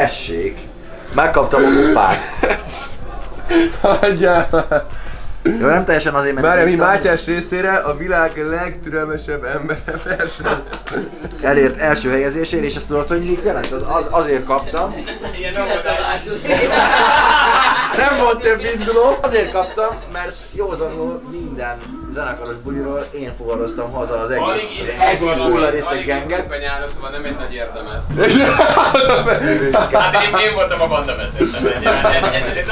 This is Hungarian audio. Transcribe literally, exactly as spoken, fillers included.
tessék, megkaptam a kupát. Hagyjál! Jó, nem teljesen azért, mert... Várjál, mi Mátyás részére a világ legtürelmesebb embere verseny. Elért első helyezésért, és ezt tudod, hogy mit jelent? Az, az, azért kaptam. Ilyen óvodás. Nem volt több induló. Azért kaptam, mert józanul minden zenekaros buliról én fuvaroztam haza az egész, egész hullarészek genget. Alig nyáron, szóval nem egy nagy érdem ez. Hát én, én voltam a banda vezető.